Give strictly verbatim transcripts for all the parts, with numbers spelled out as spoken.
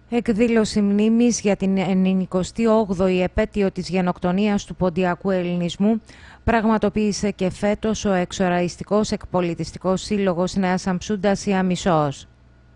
Εκδήλωση μνήμης για την ενενηκοστή όγδοη επέτειο της γενοκτονίας του Ποντιακού Ελληνισμού πραγματοποίησε και φέτος ο Εξοραϊστικός Εκπολιτιστικός Σύλλογος Νέας Αμψούντας Ιαμισός.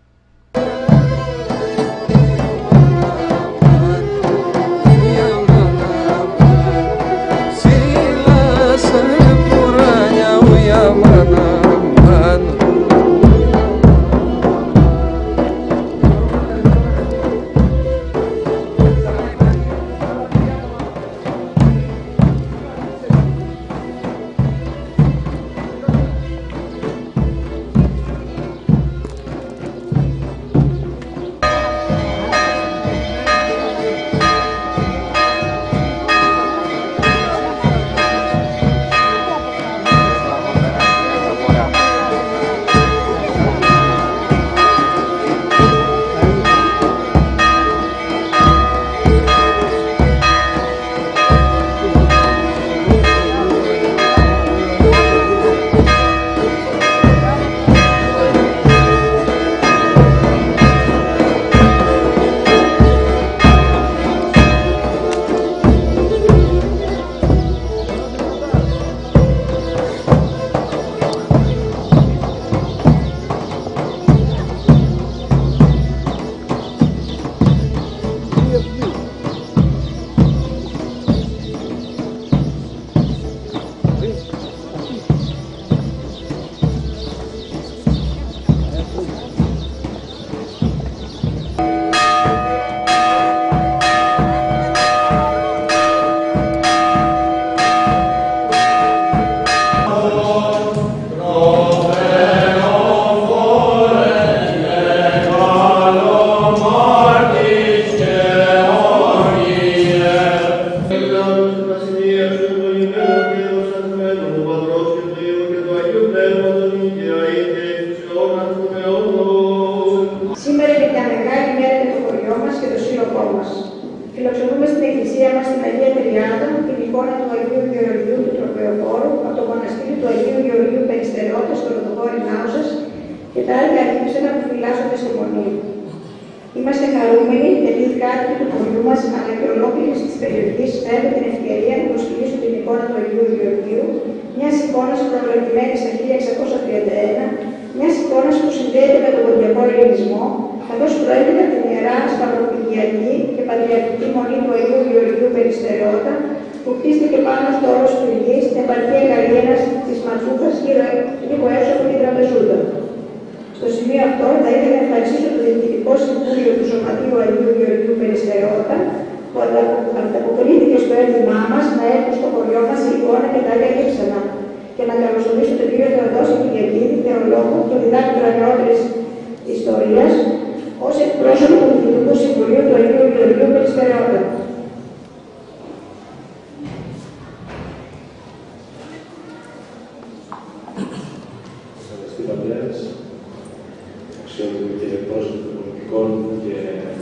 Σήμερα είναι μια μεγάλη μέρα για το χωριό μας και το σύλλογό μας. Φιλοξενούμε στην εκκλησία μας την Αγία Τριάδα, την εικόνα του Αγίου Γεωργίου του Τροπεοφόρου, από το μοναστήρι του Αγίου Γεωργίου Περιστερώτα στο Ρωτοχώρι Νάουσας και τα άλλα αρχίσματα που φυλάσσονται στο Μονίο. Είμαστε χαρούμενοι γιατί οι κάτοικοι του χωριού μας αλλά και ολόκληρη τη περιοχή φέρνουν την ευκαιρία να προσκυνήσουν την εικόνα του Αγίου Γεωργίου, μια εικόνα προλογισμένη στα χίλια εξακόσια τριάντα ένα, μια εικόνα που συνδέεται με τον Ποντιακό Ελληνισμό, καθώς προέρχεται από την ιερά Σταυροπηγιακή και Πατριαρχική Μονή του Αγίου Γεωργίου Περιστερώτα, που χτίστηκε πάνω στο όρος του Υγιή στην επαρχία Γαλλίας της Ματσούχας, λίγο έξω από την Τραπεζούντα. Στο σημείο αυτό θα ήθελα να ευχαριστήσω το Διοικητικό Συμβούλιο του Σωματείου Αγίου Γεωργίου Περιστερώτα, που ανταποκρίθηκε στο αίτημά μας να έρθουν στο χωριό μας η εικόνα και τα άλλα λείψανα, και να καλωσορίσω τον κύριο Θεοδόση Κυριακίδη, θεολόγο και διδάκτορα νεότερης ιστορίας, ως εκπρόσωπο του Διοικητικού Συμβουλίου του Αγίου Γεωργίου Περιστερώτα. Αξιότιμοι κύριε εκπρόσωποι των πολιτικών και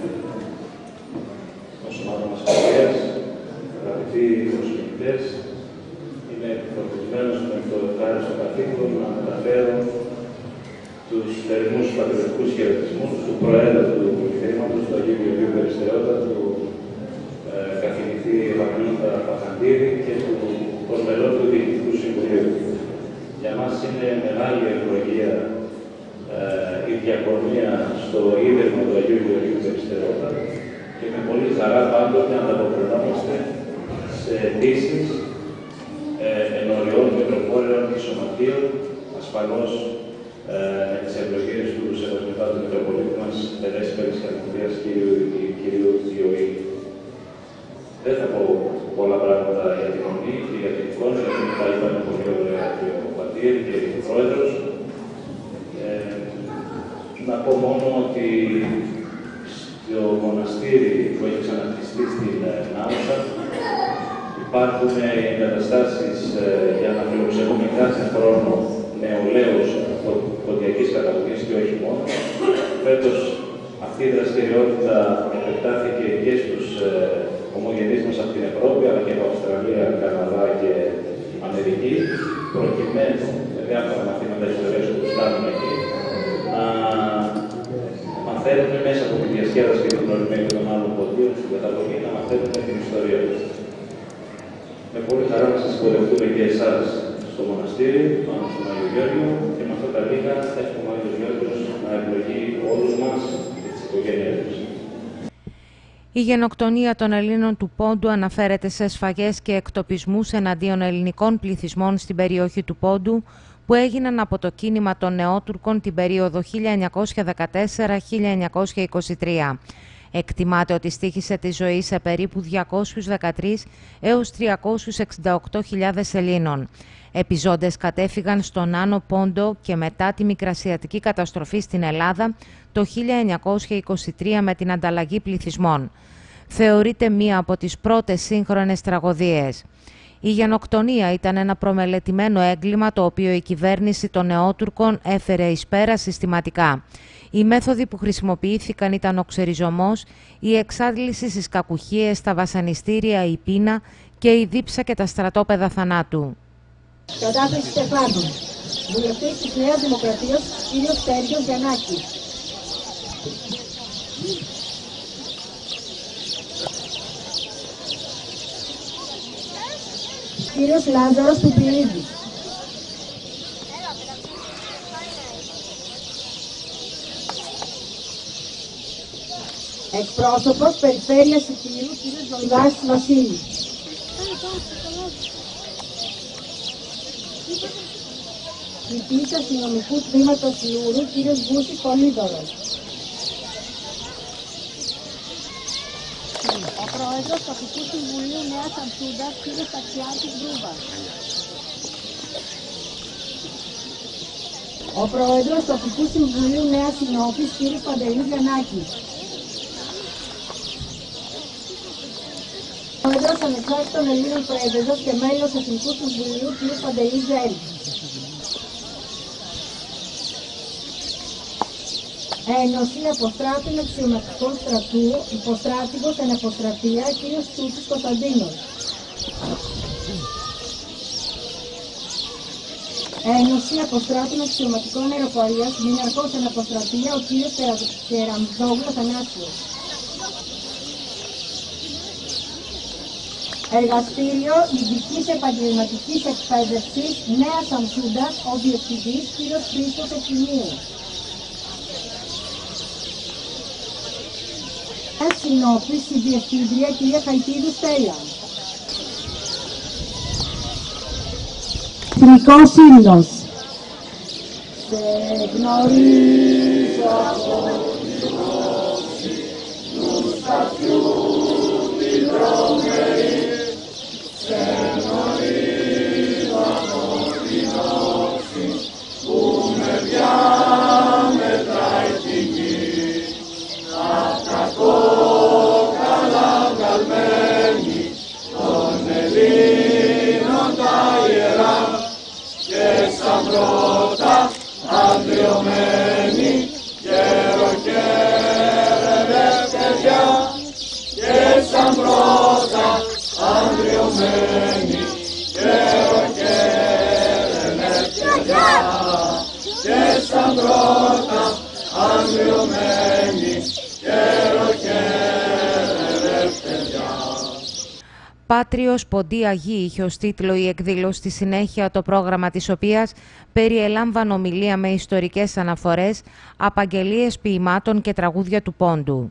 των σωμάτων ασφαλείας, αγαπητοί προσκλητές, είμαι φορτισμένος με το ευχάριστο καθήκον να μεταφέρω τους θερμούς πατριωτικούς χαιρετισμούς του Προέδρου του Ιδρύματος του Αγίου Γεωργίου Περιστερώτα, του ε, καθηγητή Ευαγγέλη Παχαντίδη και του ως μελών του Διοικητικού Συμβουλίου. Για μας είναι μεγάλη ευλογία η διακονία στο Ίδρυμα του Αγίου Γεωργίου Περιστερώτα και με πολύ χαρά πάντοτε ανταποκρινόμαστε σε αιτήσεις ε, ενωριών, μητροπόλεων και σωματείων, ασφαλώς ε, με τις ευλογίες του Σεβασμιωτάτου Μητροπολίτη μας, Ελεύθερης Κατηγορίας κυρίου Διοή. Δεν θα πω πολλά πράγματα για την Μονή και για την εικόνα, γιατί τα είπαμε πολύ ωραία και ο Πατήρ και ο Πρόεδρος. Ε, να πω μόνο ότι στο μοναστήρι που έχει ξαναχτιστεί στην Νάουσα υπάρχουν εγκαταστάσεις ε, για να φιλοξενούμε κάθε χρόνο νεολαίους ποντιακής καταγωγής και όχι μόνο. Φέτος αυτή η δραστηριότητα επεκτάθηκε και στους ε, ομογενείς μας από την Ευρώπη, αλλά και από Αυστραλία, Καναδά και Αμερική, προκειμένου με διάφορα μαθήματα ιστορίας που τους κάνουμε εκεί, να μαθαίνουμε μέσα από τη διασκέδαση και την γνωριμία των άλλων ποντίων στην καταγωγή, να μαθαίνουμε την ιστορία του. Με πολύ χαρά να σας υποδεχτούμε και εσάς στο μοναστήρι, πάνω στον Άγιο Γεώργιο, και με αυτά τα λίγα εύχομαι ο Άγιος Γεώργιος να ευλογεί όλους μας και τις οικογένειές μας. Η γενοκτονία των Ελλήνων του Πόντου αναφέρεται σε σφαγές και εκτοπισμούς εναντίον ελληνικών πληθυσμών στην περιοχή του Πόντου που έγιναν από το κίνημα των Νεότουρκων την περίοδο χίλια εννιακόσια δεκατέσσερα με χίλια εννιακόσια είκοσι τρία. Εκτιμάται ότι στοίχησε τη ζωή σε περίπου διακόσιους δεκατρείς έως τριακόσιους εξήντα οκτώ χιλιάδες Ελλήνων. Επιζώντες κατέφυγαν στον Άνω Πόντο και μετά τη μικρασιατική καταστροφή στην Ελλάδα το χίλια εννιακόσια είκοσι τρία με την ανταλλαγή πληθυσμών. Θεωρείται μία από τις πρώτες σύγχρονες τραγωδίες. Η γενοκτονία ήταν ένα προμελετημένο έγκλημα το οποίο η κυβέρνηση των Νεότουρκων έφερε εις πέρα συστηματικά. Οι μέθοδοι που χρησιμοποιήθηκαν ήταν ο ξεριζωμός, η εξάντληση στις κακουχίες, τα βασανιστήρια, η πείνα και η δίψα και τα στρατόπεδα θανάτου. Κατάθεση Στεφάνου. Βουλευτής της Νέας Δημοκρατίας, κ. Στέργιος Γιαννάκης. Κύριος Λάζαρος Πιπηρίδης. Εκπρόσωπος Περιφέρειας Ιτήρου, κύριος Ζολδάς Βασίλης. Κριτής Αστυνομικού Τμήματος Λούρου, κύριος Βούσης Πολύδωρος. Ο Πρόεδρος Τοπικού Συμβουλίου Νέας Αμσούντας, κύριος Ταξιάρχης Μπρούβας. Ο Πρόεδρος Τοπικού Συμβουλίου Νέας Συνόφης, κύριος Παντελής Γιαννάκης. Ο Πρόεδρος Ανεξάρτητων Ελλήνων Πρέσβεζος και μέλος Εθνικού Συμβουλίου, κύριος Παντελής Ζέρης. Ένωση Αποστράτων Αξιωματικών Στρατού, υποστράτηγος εν αποστρατεία, κύριος Τσούτσης Κωνσταντίνος. Ένωση Αποστράτων Αξιωματικών Αεροπορίας, μηναρχός εν αποστρατεία, ο κύριος Κεραμδόγλου Αθανάσιος. Εργαστήριο Ειδικής Επαγγελματικής Εκπαίδευσης Νέας Αμσούντας, ο διευθυντής κύριος Χρήστος Εκτιμίου. Συνόφης, η Διευθύντρια κυρία Χαϊτίδου Στέλλα. Εθνικός Σύλλος. Σε γνωρίζω από την όψη του σπαθιού την τρομερή. Σε γνωρίζω από την όψη που με διάμετράει την γη. Απ' τα κόκαλα βγαλμένη των Ελλήνων τα ιερά και σαν πρώτα ανδριωμένη γεροκέρευε παιδιά και σαν πρώτα ανδριωμένη γεροκέρευε παιδιά και σαν πρώτα ανδριωμένη. Πάτριος Ποντία Γη είχε ως τίτλο η εκδήλωση, στη συνέχεια το πρόγραμμα της οποίας περιελάμβανε ομιλία με ιστορικές αναφορές, απαγγελίες ποιημάτων και τραγούδια του Πόντου.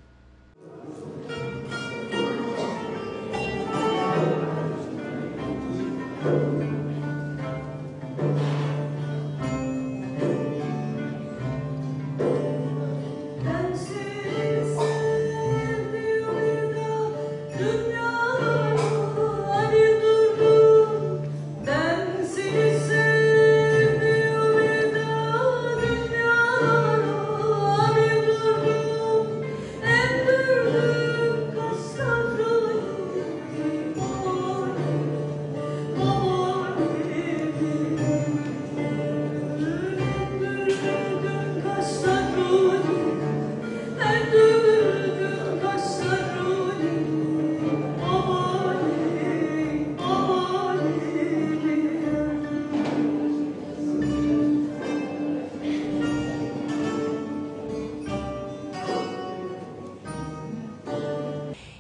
Yeah.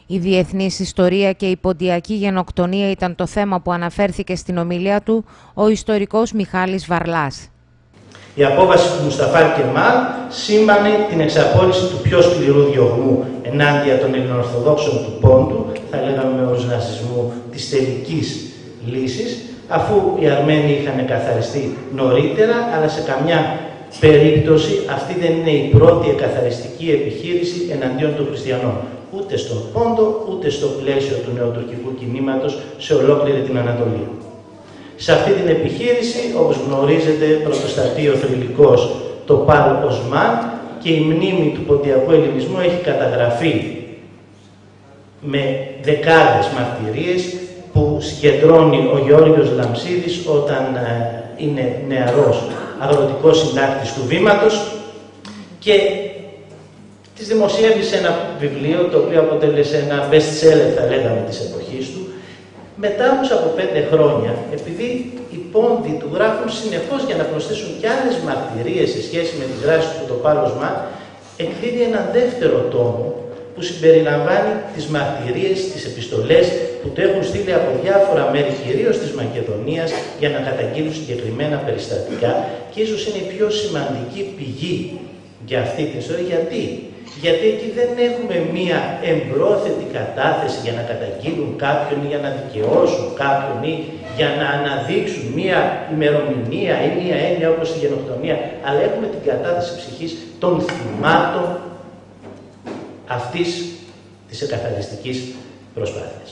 Η διεθνής ιστορία και η ποντιακή γενοκτονία ήταν το θέμα που αναφέρθηκε στην ομιλία του ο ιστορικός Μιχάλης Βαρλάς. Η απόβαση του Μουσταφά Κεμάλ σήμανε την εξαπόλυση του πιο σκληρού διωγμού ενάντια των ελληνοορθοδόξων του Πόντου, θα λέγαμε με όρους ναζισμού, της τελικής λύσης, αφού οι Αρμένοι είχαν καθαριστεί νωρίτερα, αλλά σε καμιά περίπτωση αυτή δεν είναι η πρώτη εκαθαριστική επιχείρηση εναντίον των χριστιανών. Ούτε στον Πόντο, ούτε στο πλαίσιο του νεοτουρκικού κινήματος σε ολόκληρη την Ανατολή. Σε αυτή την επιχείρηση, όπως γνωρίζετε, πρωτοστατεί ο θρυλικός το Παλ Οσμάν και η μνήμη του ποντιακού ελληνισμού έχει καταγραφεί με δεκάδες μαρτυρίες που συγκεντρώνει ο Γεώργιος Λαμψίδης όταν ε, είναι νεαρός αγροτικός συντάκτης του Βήματος και τις δημοσιεύει σε ένα βιβλίο το οποίο αποτέλεσε ένα best seller, θα λέγαμε, της εποχής του. Μετά όμως από πέντε χρόνια, επειδή οι πόντοι του γράφουν συνεχώς για να προσθέσουν κι άλλες μαρτυρίες σε σχέση με τις δράσεις του το Παλ Οσμάν, εκδίδει έναν δεύτερο τόμο που συμπεριλαμβάνει τις μαρτυρίες, τις επιστολές που του έχουν στείλει από διάφορα μέρη, κυρίως της Μακεδονίας, για να καταγγείλουν συγκεκριμένα περιστατικά και ίσως είναι η πιο σημαντική πηγή για αυτή την ιστορία. Γιατί? Γιατί εκεί δεν έχουμε μία εμπρόθετη κατάθεση για να καταγγείλουν κάποιον ή για να δικαιώσουν κάποιον ή για να αναδείξουν μία ημερομηνία ή μία έννοια όπως η γενοκτονία, αλλά έχουμε την κατάθεση ψυχής των θυμάτων αυτής της εκαθαριστικής προσπάθειας.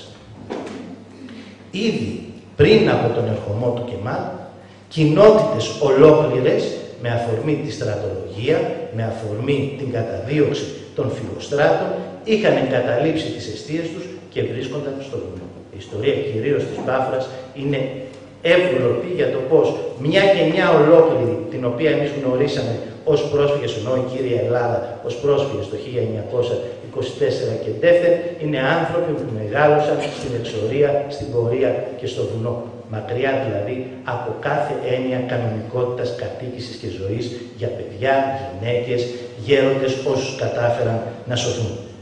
Ήδη πριν από τον ερχομό του Κεμάλ, κοινότητες ολόκληρες με αφορμή τη στρατολογία, με αφορμή την καταδίωξη των φυγοστράτων, είχαν εγκαταλείψει τις εστίες τους και βρίσκονταν στο βουνό. Η ιστορία κυρίως της Πάφρας είναι εύγλωτη για το πώς μια γενιά ολόκληρη, την οποία εμείς γνωρίσαμε ως πρόσφυγες, ενώ η κύρια Ελλάδα ως πρόσφυγες το χίλια εννιακόσια είκοσι τέσσερα και δεύτερη, είναι άνθρωποι που μεγάλωσαν στην εξορία, στην πορεία και στο βουνό. Μακριά δηλαδή από κάθε έννοια κανονικότητας κατοίκησης και ζωής για παιδιά, γυναίκες, γέροντες, όσους κατάφεραν να σωθούν.